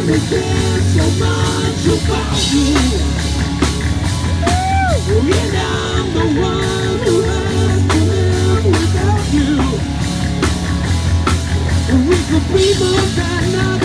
understand so much about you. And I'm the one who has to live without you. We could be more than